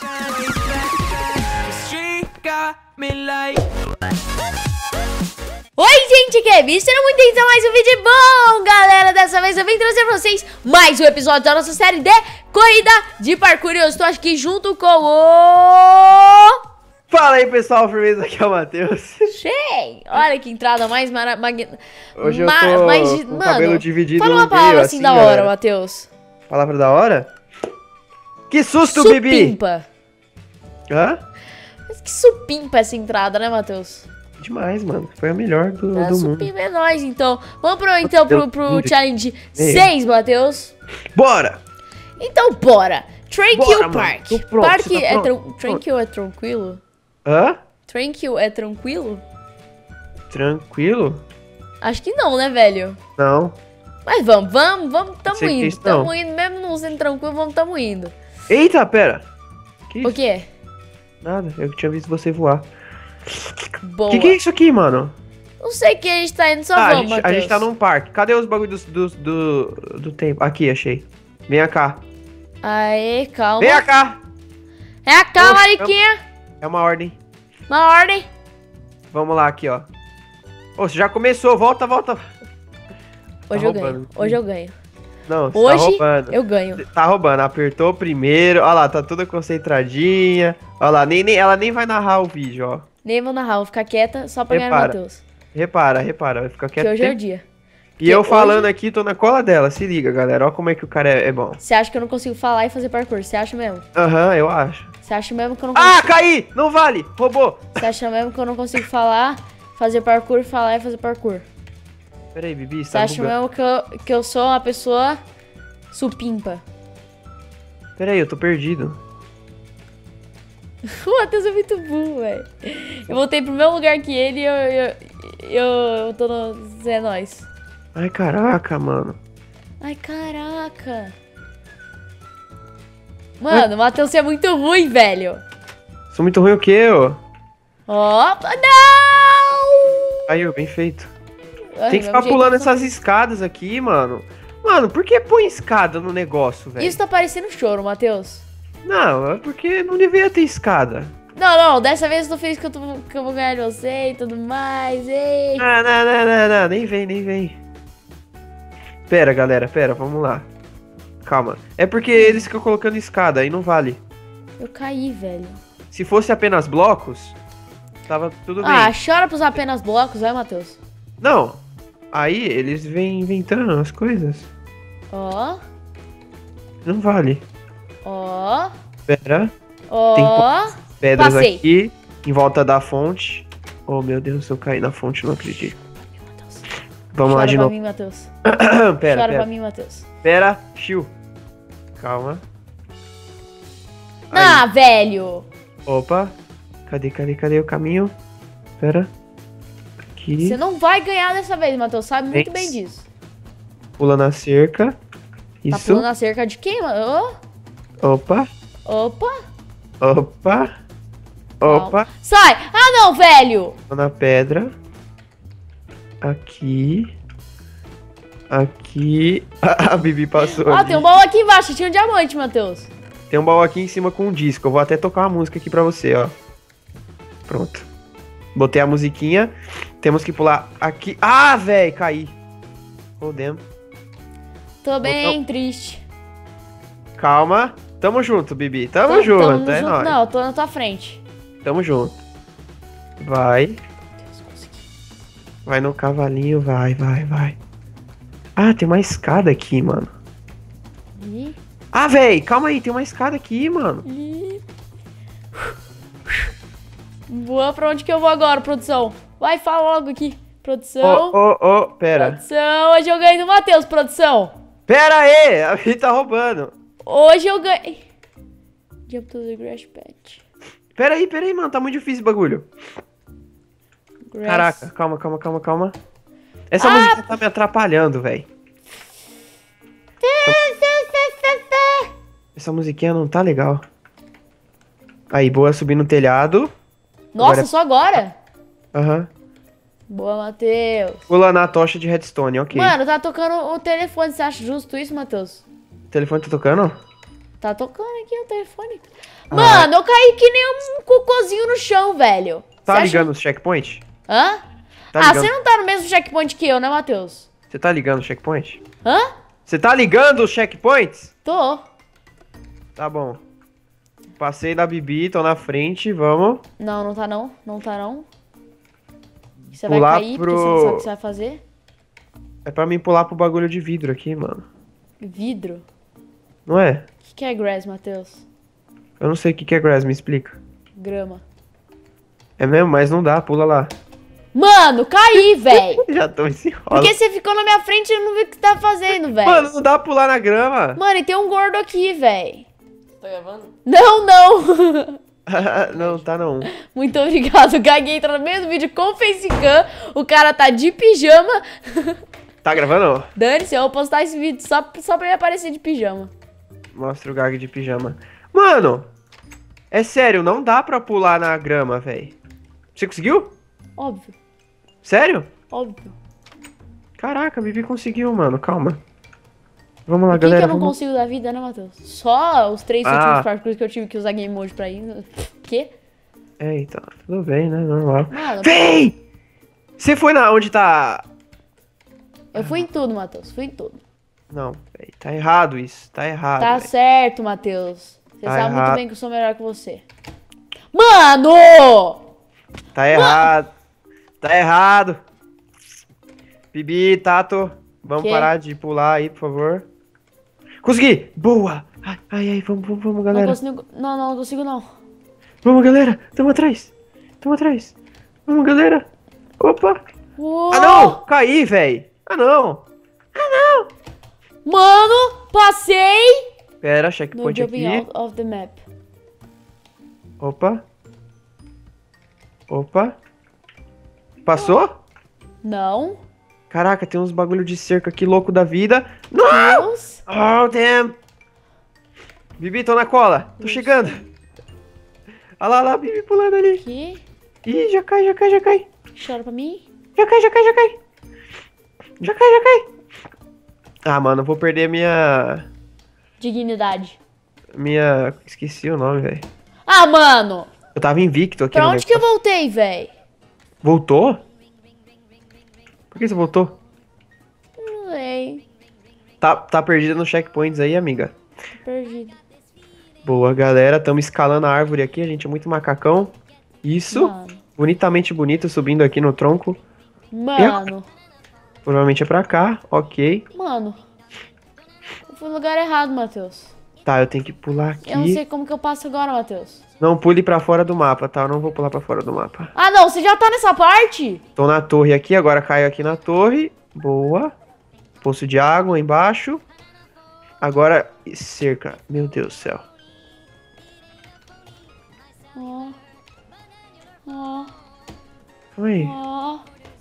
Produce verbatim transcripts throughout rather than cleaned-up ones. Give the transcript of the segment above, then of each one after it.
Oi, gente, que é bicho? Sejam muito bem-vindos a mais um vídeo bom, galera. Dessa vez eu vim trazer pra vocês mais um episódio da nossa série de corrida de parkour. E eu estou aqui junto com o... Fala aí, pessoal, firmeza, aqui é o Matheus. Cheio! Olha que entrada mais maravilhosa. Hoje eu tô mais... com o Mano, cabelo dividido fala no uma palavra meio, assim, assim, da hora, galera. Matheus. Palavra da hora? Que susto, Bibi! Supimpa. Hã? Mas que supimpa essa entrada, né, Matheus? Demais, mano. Foi a melhor do, Ah, do mundo. supimpa é nóis, então. Vamos pro, então, pro, pro Muito. challenge seis, Matheus. Bora! Então, bora! Tranquil Bora, mano. Park. Tô pronto, Parque você tá é pronto? tran- Tranquil é tranquilo? Hã? Tranquil é tranquilo? Tranquilo? Acho que não, né, velho? Não. Mas vamos, vamos, vamos, tamo Sei que indo. isso não. Tamo indo, mesmo não sendo tranquilo, vamos, tamo indo. Eita, pera. Que O isso? quê? Nada, eu tinha visto você voar. Boa. Que que é isso aqui, mano? Não sei que a gente tá indo, só Ah, a, vamos, gente, a Matheus. gente tá num parque. Cadê os bagulhos do, do, do, do tempo? Aqui, achei. Vem cá. Aê, calma. Vem cá! É a calma, Oxe, Mariquinha. É uma ordem. Uma ordem. Vamos lá, aqui, ó. Ô, você já começou. Volta, volta. Hoje Tá eu ganho, roubando. hoje eu ganho. Não, você Hoje tá roubando. eu ganho. Tá roubando. Apertou primeiro. Olha lá, tá toda concentradinha. Olha lá, nem, nem, ela nem vai narrar o vídeo, ó. Nem vou narrar, vou ficar quieta só pra ganhar o Repara. Matheus. Repara, repara. Vai ficar Que quieto. hoje é o dia. E eu hoje- falando aqui, tô na cola dela. Se liga, galera. Olha como é que o cara é, é bom. Você acha que eu não consigo falar e fazer parkour? Você acha mesmo? Aham, eu acho. Você acha mesmo que eu não Ah, consigo? caí! Não vale! Roubou! Você acha mesmo que eu não consigo falar, fazer parkour, falar e fazer parkour? Pera aí, Bibi, você Você tá acha bugando. mesmo que eu, que eu sou uma pessoa supimpa? Pera aí, eu tô perdido. O Matheus é muito burro, velho. Eu voltei pro mesmo lugar que ele e eu, eu, eu, eu tô no Zé Nós. Ai, caraca, mano. Ai, caraca. Mano, o Matheus é muito ruim, velho. Sou muito ruim o quê, ô? Opa, não! Caiu, bem feito. Ai, Tem que meu ficar jeito pulando de- essas escadas aqui, mano. Mano, por que põe escada no negócio, velho? Isso tá parecendo choro, Matheus. Não, é porque não deveria ter escada. Não, não, dessa vez tu fez que eu, tô, que eu vou ganhar de você e tudo mais, ei. Não, não, não, não, não, nem vem, nem vem. Pera, galera, pera, vamos lá. Calma. É porque eles ficam colocando escada, aí não vale. Eu caí, velho. Se fosse apenas blocos, tava tudo bem. Ah, chora pros apenas blocos, vai, Matheus. Não, aí eles vêm inventando as coisas. Ó, Não vale. ó, Pera, ó. pedras Passei. aqui, em volta da fonte. Oh, meu Deus, se eu cair na fonte, não acredito. Vamos Chora lá de pra novo. mim, Matheus. pera, Chora pra pera. mim, Matheus. Pera, chiu. Calma. Ah, velho. Opa. Cadê, cadê, cadê o caminho? Pera. Aqui. Você não vai ganhar dessa vez, Matheus. Sabe muito Vem. bem disso. Pula na cerca. Tá Isso. pulando a cerca de quem, mano? Opa. Ô, opa. Opa. Opa. Sai. Ah, não, velho. Tô na pedra. Aqui. Aqui. A Bibi passou. Ó, ali. tem um baú aqui embaixo. Tinha um diamante, Matheus. Tem um baú aqui em cima com um disco. Eu vou até tocar uma música aqui pra você, ó. Pronto. Botei a musiquinha. Temos que pular aqui. Ah, velho, caí. Rodemos. Tô bem triste. Calma. Tamo junto, Bibi. Tamo Tô- junto, tamo é junto. nóis. Não, eu tô na tua frente. Tamo junto. Vai. Deus, consegui. Vai no cavalinho, vai, vai, vai. Ah, tem uma escada aqui, mano. Ih, Ah, véi, calma aí, tem uma escada aqui, mano. ih. Voa pra onde que eu vou agora, produção? Vai, fala logo aqui. Produção. Ô, ô, ô, pera. Produção, hoje eu ganhei do Matheus, produção. Pera aí, a Bibi tá roubando. Hoje eu ganhei. Jump to the grass patch. Pera aí, pera aí, mano, tá muito difícil o bagulho. Grass. Caraca, calma, calma, calma, calma. Essa Ah! música tá me atrapalhando, velho. Essa musiquinha não tá legal. Aí, boa, subir no telhado. Nossa, Agora- só agora? Aham. Boa, Matheus. Pula na tocha de redstone, ok. Mano, tá tocando o telefone. Você acha justo isso, Matheus? O telefone tá tocando? Tá tocando aqui o telefone. Mano, eu caí que nem um cocôzinho no chão, velho. Tá Cê ligando acha... os checkpoint? Hã? Tá ah, ligando... você não tá no mesmo checkpoint que eu, né, Matheus? Você tá ligando os checkpoint? Hã? Você tá ligando os checkpoints? Tô. Tá bom. Passei da Bibi, tô na frente, vamos. Não, não tá não. Não tá não. Você Pular vai cair pro... porque você não sabe o que você vai fazer? É pra mim pular pro bagulho de vidro aqui, mano. Vidro? Não é? O que, que é grass, Matheus? Eu não sei o que que é grass, me explica. Grama. É mesmo? Mas não dá, pula lá. Mano, caí, velho. Já tô se enrola. Porque você ficou na minha frente e eu não vi o que você tá fazendo, velho. Mano, não dá pra pular na grama. Mano, e tem um gordo aqui, velho. Tá gravando? Não, não. Não, tá não. Muito obrigado. O Gag entra no meio do vídeo com facecam. O cara tá de pijama. Tá gravando? Dane-se, eu vou postar esse vídeo só, só pra ele aparecer de pijama. Mostra o Gag de pijama. Mano, é sério, não dá pra pular na grama, velho. Você conseguiu? Óbvio, Sério? óbvio. Caraca, a Bibi conseguiu, mano. Calma. Vamos lá, O que, que galera. eu não vamos... consigo da vida, né, Matheus? Só os três Ah. últimos parkours que eu tive que usar Game Mode pra ir. Quê? Eita, tudo bem, né? Normal. Mano, Vem! Você foi na onde tá... eu fui em tudo, Matheus. Fui em tudo. Não, véi, tá errado isso. Tá errado, Tá véi. certo, Matheus. Você Tá sabe muito errado. bem que eu sou melhor que você. Mano! Tá errado. Tá errado. Bibi, Tato, vamos Quê? parar de pular aí, por favor. Consegui! Boa! Ai, ai, ai, vamos, vamos, vamos, Não galera. consigo, não, não, não consigo não. Vamos, galera. Tamo atrás. Tamo atrás. Vamos, galera. Opa. Uou! Ah, não! Caí, véi. Ah, não. Mano, passei Pera, no checkpoint jumping aqui. out of the map. Opa. Opa. Passou? Não. Caraca, tem uns bagulho de cerca aqui louco da vida. Não! Deus. Oh, damn. Bibi, tô na cola. Tô chegando. Olha lá, olha lá, Bibi pulando ali. Aqui. Ih, já cai, já cai, já cai. Chora pra mim. Já cai, já cai, já cai. Já cai, já cai. Ah, mano, eu vou perder minha... Dignidade. Minha... Esqueci o nome, velho. Ah, mano. Eu tava invicto aqui Pra no onde que eu negócio. voltei, véi? Voltou? Por que você voltou? Não sei. Tá, tá perdida nos checkpoints aí, amiga. Perdido. Boa, galera. Tamo escalando a árvore aqui. A gente é muito macacão. Isso. Mano. Bonitamente bonito, subindo aqui no tronco. Mano. Provavelmente é pra cá. Ok. Mano. Eu fui no lugar errado, Matheus. Tá, eu tenho que pular aqui. Eu não sei como que eu passo agora, Matheus. Não pule pra fora do mapa, tá? Eu não vou pular pra fora do mapa. Ah, não. Você já tá nessa parte? Tô na torre aqui, agora caio aqui na torre. Boa. Poço de água embaixo. Agora, cerca. Meu Deus do céu. Ó. Ó. Calma aí. Ó.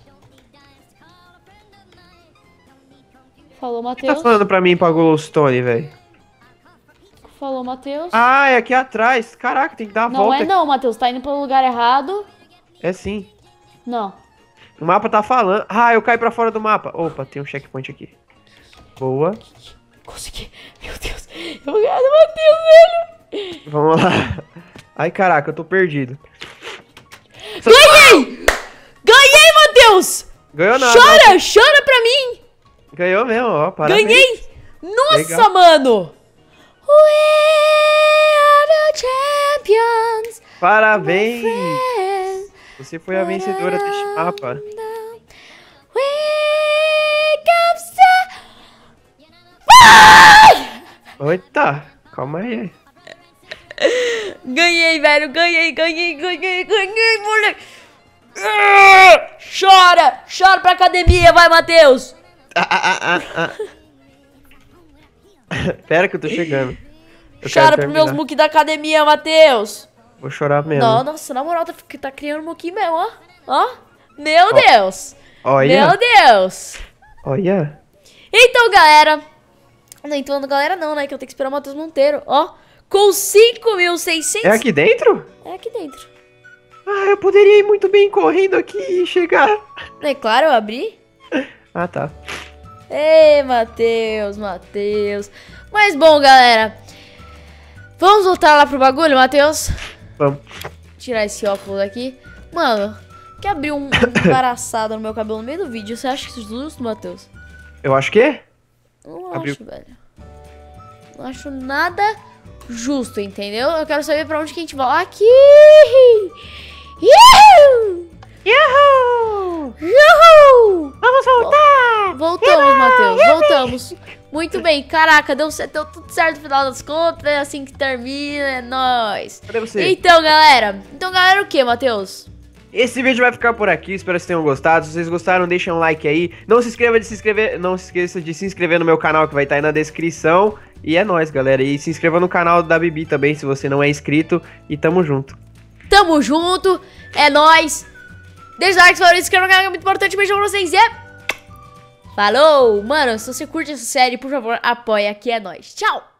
Falou, O que tá Matheus. falando pra mim pra Glowstone, velho? Falou, Matheus. Ah, é aqui atrás. Caraca, tem que dar a Não volta. é não, Matheus. Tá indo pro lugar errado. É sim. Não. O mapa tá falando. Ah, eu caí pra fora do mapa. Opa, tem um checkpoint aqui. Boa. Consegui. Meu Deus. Eu vou ganhar do Matheus, velho. Vamos lá. Ai, caraca, eu tô perdido. Ganhei! Ganhei, Matheus! Ganhou nada. Chora! Chora pra mim! Ganhou mesmo, ó. Parabéns. Ganhei! Nossa, Legal. mano! We are the champions! Parabéns. friends. Você foi a vencedora deste mapa. We come Eita, calma aí. Ganhei, velho! Ganhei, ganhei, ganhei, ganhei, moleque! Ah! Chora! Chora pra academia, vai, Matheus! Ah, ah, ah, ah, ah. Pera que eu tô chegando. Eu Chora quero pros terminar. meus muque da academia, Matheus! Vou chorar mesmo. Não, nossa, na moral, tá, tá criando muque mesmo, ó. Ó. Meu Deus! Olha. Meu Deus! Olha. Então, galera... Não, então, galera não, né? Que eu tenho que esperar o Matheus Monteiro, ó. Com cinco mil e seiscentos... É aqui dentro? É aqui dentro. Ah, eu poderia ir muito bem correndo aqui e chegar. É claro, eu abri. Ah, tá. Ei, Matheus, Matheus. Mas bom, galera... Vamos voltar lá pro bagulho, Matheus? Vamos. Tirar esse óculos aqui. Mano, que abriu um, um embaraçado no meu cabelo no meio do vídeo. Você acha isso justo, Matheus? Eu acho que? Não Abriu. acho, velho. Não acho nada justo, entendeu? Eu quero saber pra onde que a gente vai. Aqui! Yuhu! Yahoo! Yuhu! Vamos voltar! Voltamos, Matheus. Voltamos. Muito bem. Caraca, deu, deu tudo certo no final das contas. É assim que termina. É nóis. Cadê você? Então, galera. Então, galera, o que, Matheus? Esse vídeo vai ficar por aqui, espero que vocês tenham gostado. Se vocês gostaram, deixem um like aí. Não se inscreva de se inscrever, não se esqueça de se inscrever no meu canal, que vai estar aí na descrição. E é nóis, galera. E se inscreva no canal da Bibi também, se você não é inscrito. E tamo junto. Tamo junto, é nóis. Deixa o like, se for inscreva no canal, que é muito importante. Beijo pra vocês e é... Falou! Mano, se você curte essa série, por favor, apoia, que é nóis. Tchau!